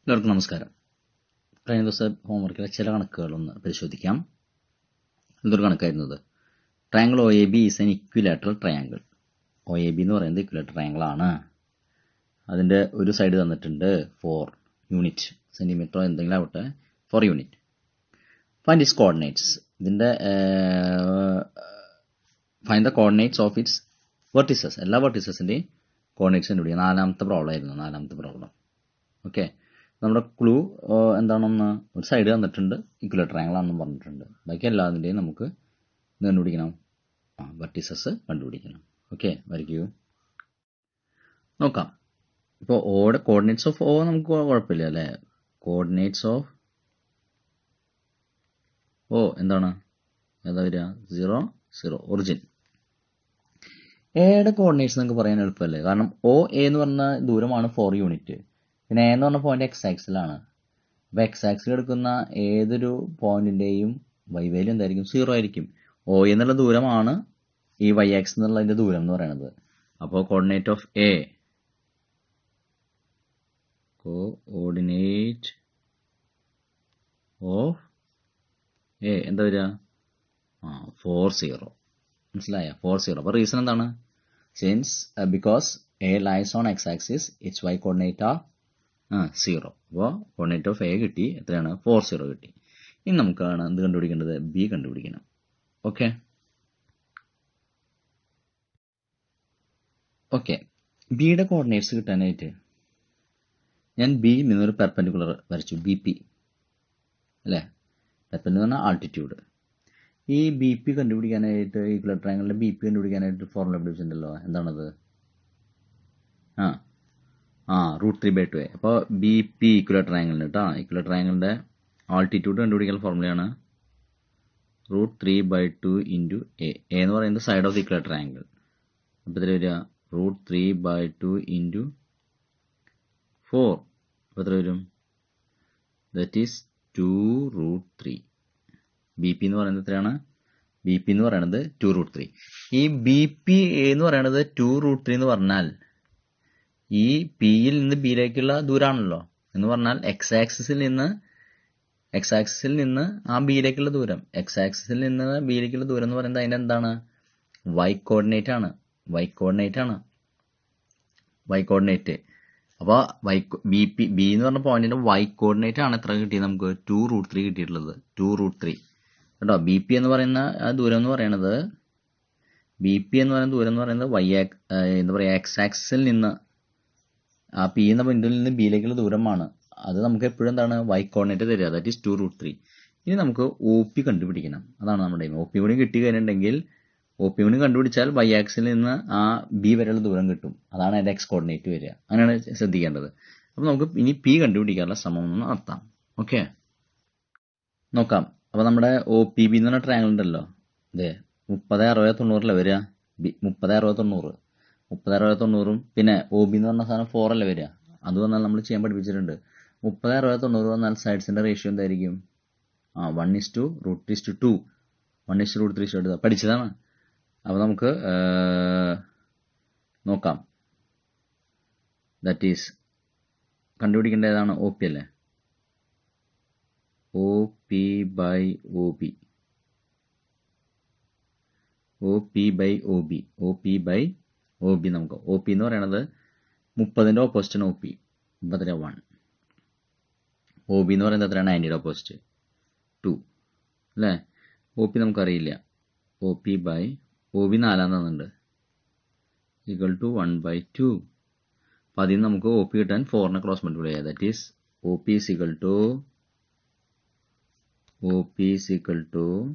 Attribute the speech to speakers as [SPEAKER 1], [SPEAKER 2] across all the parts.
[SPEAKER 1] എല്ലാവർക്കും നമസ്കാരം. കഴിഞ്ഞ ദിവസം ഹോംവർക്കിലെ ചില കണക്കുകളൊന്ന് പരിശോധിക്കാം. എന്തൊരു കണക്കായിരുന്നത്? Triangle O A B is an equilateral triangle. O A B എന്ന് പറയുന്നത് ഇക്വിലാറ്ററൽ ട്രയാങ്കിൾ ആണ്. അതിന്റെ ഒരു സൈഡ് തന്നിട്ടുണ്ട് 4 യൂണിറ്റ്, സെന്റിമീറ്ററോ എന്തെങ്കിലും ആവട്ടെ, 4 യൂണിറ്റ്. Find its coordinates. ഇതിന്റെ find the coordinates of its vertices. എല്ലാ വെർട്ടിസസിന്റെയും കോർഡിനേറ്റ്സ് കണ്ടുപിടിക്കുക. നാലാമത്തെ പ്രോബ്ലം. ഓക്കെ, നമ്മുടെ ക്ലൂ എന്താണെന്ന് ഒരു സൈഡ് തന്നിട്ടുണ്ട്, ഇക്വലേറ്റർ ട്രയാങ്കിൾ ആണെന്ന് പറഞ്ഞിട്ടുണ്ട്. ബാക്കി എല്ലാതിൻ്റെയും നമുക്ക് കണ്ടുപിടിക്കണം, വെർട്ടിസസ് കണ്ടുപിടിക്കണം. ഓക്കെ, വരയ്ക്കൂ. നോക്കാം. ഇപ്പോൾ ഓയുടെ കോർഡിനേറ്റ്സ് ഓഫ് ഓ നമുക്ക് കുഴപ്പമില്ല അല്ലേ. കോർഡിനേറ്റ്സ് ഓഫ് ഓ എന്താണ്, ഏതാ വരിക? 0 0 ഒറിജിൻ. എയുടെ കോർഡിനേറ്റ്സ് നമുക്ക് പറയാൻ എളുപ്പമല്ലേ, കാരണം ഒ എ എന്ന് പറഞ്ഞ ദൂരമാണ് 4 യൂണിറ്റ്. പിന്നെ എ എന്ന് പറഞ്ഞ പോയിന്റ് എക്സ് ആക്സിലാണ്. അപ്പോൾ എക്സ് ആക്സിൽ എടുക്കുന്ന ഏതൊരു പോയിന്റിന്റെയും വൈ വാല്യൂ എന്തായിരിക്കും? 0 ആയിരിക്കും. ഒ എന്നുള്ള ദൂരമാണ് ഈ വൈ ആക്സ് എന്നുള്ളതിന്റെ ദൂരം എന്ന് പറയുന്നത്. അപ്പോൾ coordinate of A, coordinate of A എന്താ വരിക? 4 0. മനസ്സിലായ? 4 0. അപ്പോൾ റീസൺ എന്താണ്? Since because A lies on X axis, its Y coordinate ആ 0. അപ്പോൾ കോർഡിനേറ്റ് ഓഫ് എ കിട്ടി. എത്രയാണ്? 4 0 കിട്ടി. ഇനി നമുക്കാണ് എന്ത് കണ്ടുപിടിക്കേണ്ടത്? ബി കണ്ടുപിടിക്കണം. ഓക്കെ, ബിയുടെ കോർഡിനേറ്റ്സ് കിട്ടാനായിട്ട് ഞാൻ ബി നിന്നൊരു പെർപെൻഡിക്കുലർ വരച്ചു, ബി പി അല്ലേ. പെർപെൻഡിക്കുലർ എന്ന് പറഞ്ഞാൽ ആൾട്ടിറ്റ്യൂഡ്. ഈ ബി പി കണ്ടുപിടിക്കാനായിട്ട്, ഈക്വലേറ്റർ ട്രയാങ്കിളിന്റെ ബി പി കണ്ടുപിടിക്കാനായിട്ട് ഫോർമുല ഉപയോഗിച്ചിട്ടുണ്ടല്ലോ. എന്താണത്? √3/2a. അപ്പോൾ ബി പി ഈക്വലേറ്റർ ട്രയാങ്കിളിന് കേട്ടോ. ഈക്വലേറ്റർ ട്രയാങ്കിളിന്റെ ആൾട്ടിറ്റ്യൂഡ് കണ്ടുപിടിക്കാൻ ഫോർമുലയാണ് √3/2 ഇൻറ്റു എ. എ എന്ന് പറയുന്നത് side of the equilateral triangle. അപ്പോൾ ഇതിൽ വരിക √3/2 ഇൻറ്റു 4. അപ്പോൾ എത്ര വരും? That is 2√3. ബി പി എന്ന് പറയുന്നത് എത്രയാണ്? ബി പി എന്ന് പറയുന്നത് 2√3. ഈ ബി പി എന്ന് പറയുന്നത് 2√3 എന്ന് പറഞ്ഞാൽ ഈ പിയിൽ നിന്ന് ബിയിലേക്കുള്ള ദൂരമാണല്ലോ. എന്ന് പറഞ്ഞാൽ എക്സ് ആക്സിസിൽ നിന്ന് ആ ബിയിലേക്കുള്ള ദൂരം, എക്സ് ആക്സിസിൽ നിന്ന് ബിയിലേക്കുള്ള ദൂരം എന്ന് പറയുന്നത് അതിന്റെ എന്താണ്? വൈ കോർഡിനേറ്റ് ആണ്. അപ്പോൾ ബി എന്ന് പറഞ്ഞ പോയിന്റിന്റെ വൈ കോർഡിനേറ്റ് ആണ് എത്ര കിട്ടിയത് നമുക്ക്? 2√3 കിട്ടിയിട്ടുള്ളത്. 2√3 കേട്ടോ. ബി പി എന്ന് പറയുന്ന ദൂരം എന്ന് പറയുന്നത്, വൈ എന്താ പറയുക, എക്സ് ആക്സിസിൽ നിന്ന് ആ പി എന്ന പോയിന്റിൽ നിന്ന് ബിയിലേക്കുള്ള ദൂരമാണ്. അത് നമുക്ക് എപ്പോഴും എന്താണ്? വൈ കോർഡിനേറ്റ് തരിക. That is 2√3. ഇനി നമുക്ക് ഒ പി കണ്ടുപിടിക്കണം. അതാണ് നമ്മുടെ ഒ പി കൂടി കിട്ടി കഴിഞ്ഞിട്ടുണ്ടെങ്കിൽ, ഒ പി കൂടി കണ്ടുപിടിച്ചാൽ വൈ ആക്സിൽ നിന്ന് ആ ബി വരെയുള്ള ദൂരം കിട്ടും. അതാണ് അതിന്റെ എക്സ് കോർഡിനേറ്റ് വരിക. അങ്ങനെയാണ് ശ്രദ്ധിക്കേണ്ടത്. അപ്പോൾ നമുക്ക് ഇനി പി കണ്ടുപിടിക്കാനുള്ള ശ്രമം നടത്താം. ഓക്കെ, നോക്കാം. അപ്പോൾ നമ്മുടെ ഒ പി ബി എന്ന് പറഞ്ഞ ട്രയാങ്കിൾ ഉണ്ടല്ലോ, അതെ 30 60 90 വരിക. 30 60 90 30 60 90 പിന്നെ ഒ ബി എന്ന് പറഞ്ഞ സാധനം 4 അല്ലേ വരിക. അത് വന്നാൽ നമ്മൾ ചെയ്യാൻ പഠിപ്പിച്ചിട്ടുണ്ട്. 30 60 90 വന്നാൽ സൈഡ്സിന്റെ റേഷ്യോ എന്തായിരിക്കും? 1:√3:2 1:√3 പഠിച്ചതാണ്. അപ്പോൾ നമുക്ക് നോക്കാം. ദാറ്റ് ഈസ് കണ്ടുപിടിക്കേണ്ട ഏതാണ്? ഒ പി അല്ലേ. O P by O B. നമുക്ക് ഒ പി എന്ന് പറയുന്നത് 30ന്റെ ഓപ്പോസിറ്റ് ആണ് ഒ പി. 1. ഒ ബി എന്ന് പറയുന്നത് എത്രയാണ്? 90യുടെ ഓപ്പോസിറ്റ് 2 അല്ലേ. ഒ പി നമുക്കറിയില്ല. ഒ പി 4 തന്നിട്ടുണ്ട്, = 1/2. അപ്പം അതിൽ നിന്ന് നമുക്ക് ഒ പി കിട്ടാൻ 4നെ ക്രോസ് മൾട്ടിപ്ലൈ ചെയ്യാം. That is O P =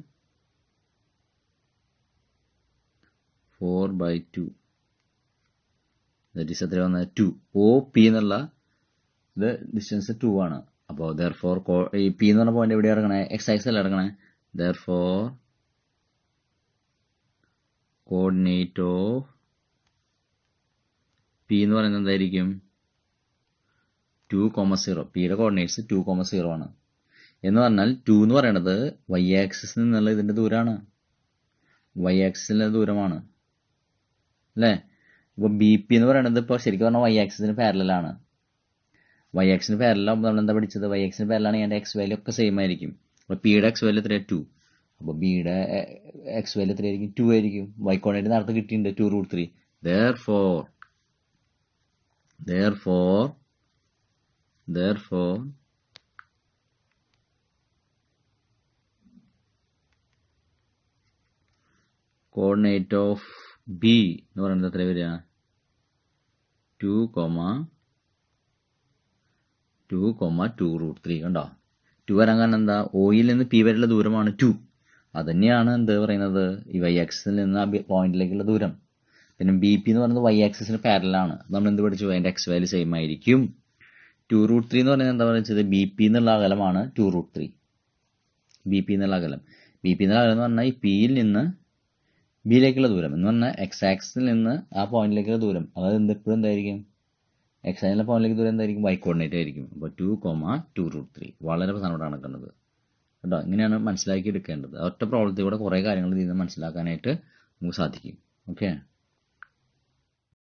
[SPEAKER 1] 4/2. That is എത്ര വന്നത്? 2. ഒ പി എന്നുള്ള ഇത് ഡിസ്റ്റൻസ് 2 ആണ്. അപ്പോൾ ദെയർഫോർ ഈ പി എന്ന് പറഞ്ഞ പോയിന്റ് എവിടെയാണ് ഇറങ്ങണേ? എക്സ് ആക്സിസ് അല്ല ഇറങ്ങണേ. ദെയർഫോർ കോർഡിനേറ്റ് ഓഫ് പി എന്ന് പറയുന്നത് എന്തായിരിക്കും? 2, 0. പിയുടെ കോർഡിനേറ്റ്സ് 2, 0 ആണ്. എന്ന് പറഞ്ഞാൽ 2 എന്ന് പറയുന്നത് വൈ ആക്സിസിൽ നിന്നുള്ള ഇതിന്റെ ദൂരമാണ്. വൈ ആക്സിസിലെ ദൂരമാണ് അല്ലേ. അപ്പോൾ ബി പി എന്ന് പറയുന്നത് ഇപ്പോൾ ശരിക്കും പറഞ്ഞാൽ വൈ ആക്സിസിന് പാരലലാണ്. വൈ എക്സിന് പാരലാകുമ്പോൾ നമ്മൾ എന്താ പഠിച്ചത്? വൈ എക്സിന് പാരലാണെങ്കിൽ അതിൻ്റെ എക്സ് വാല്യൂ ഒക്കെ സെയിം ആയിരിക്കും. അപ്പോൾ പിയുടെ എക്സ് വാല്യൂ എത്രയാണ്? 2. അപ്പോൾ ബിയുടെ എക്സ് വാല്യൂ എത്രയായിരിക്കും? 2 ആയിരിക്കും. വൈ കോർഡിനേറ്റ് നേരത്തെ കിട്ടിയിട്ടുണ്ട് 2√3. Therefore coordinate of B എന്ന് പറയുന്നത് എത്ര വരിക? 2,2√3. കണ്ടോ? 2 വരാൻ കാരണം എന്താ? ഓയിൽ നിന്ന് പി വരെയുള്ള ദൂരമാണ് 2. അത് തന്നെയാണ് എന്ത് പറയുന്നത്? ഈ വൈ ആക്സിസിൽ നിന്ന് ആ പോയിന്റിലേക്കുള്ള ദൂരം. പിന്നെ ബി പി എന്ന് പറയുന്നത് വൈ ആക്സിസിന് പാരലാണ്. നമ്മൾ എന്ത് പഠിച്ചു? അതിന്റെ എക്സ് വാല്യൂ സെയിം ആയിരിക്കും. 2√3 എന്ന് പറയുന്നത് എന്താ പറയുന്നത്? ബി പി എന്നുള്ള അകലമാണ് 2√3. ബി പി എന്നുള്ള അകലം എന്ന് പറഞ്ഞാൽ ഈ പിയിൽ നിന്ന് ബിയിലേക്കുള്ള ദൂരം എന്ന് പറഞ്ഞാൽ എക്സ് ആക്സിസിൽ നിന്ന് ആ പോയിന്റിലേക്കുള്ള ദൂരം. അതായത് എപ്പോഴും എന്തായിരിക്കും? എക്സ് ആക്സിലെ പോയിന്റിലേക്ക് ദൂരം എന്തായിരിക്കും? വൈ കോർഡിനേറ്റ് ആയിരിക്കും. അപ്പോൾ 2,2√3 വളരെ പ്രധാനപ്പെട്ട കണക്കുന്നത് കേട്ടോ. ഇങ്ങനെയാണ് മനസ്സിലാക്കി എടുക്കേണ്ടത്. ഒറ്റ പ്രോബ്ലത്തിൽ കൂടെ കുറേ കാര്യങ്ങൾ ഇതിൽ നിന്ന് മനസ്സിലാക്കാനായിട്ട് നമുക്ക് സാധിക്കും. ഓക്കെ.